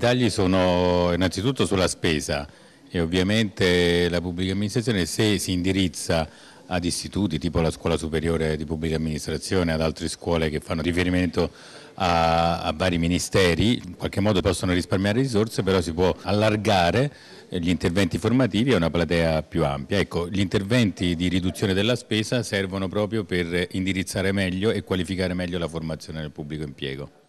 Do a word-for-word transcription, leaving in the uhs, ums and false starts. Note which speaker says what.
Speaker 1: tagli sono innanzitutto sulla spesa e ovviamente la pubblica amministrazione, se si indirizza ad istituti tipo la scuola superiore di pubblica amministrazione, ad altre scuole che fanno riferimento a, a vari ministeri, in qualche modo possono risparmiare risorse, però si può allargare gli interventi formativi a una platea più ampia. Ecco, gli interventi di riduzione della spesa servono proprio per indirizzare meglio e qualificare meglio la formazione nel pubblico impiego.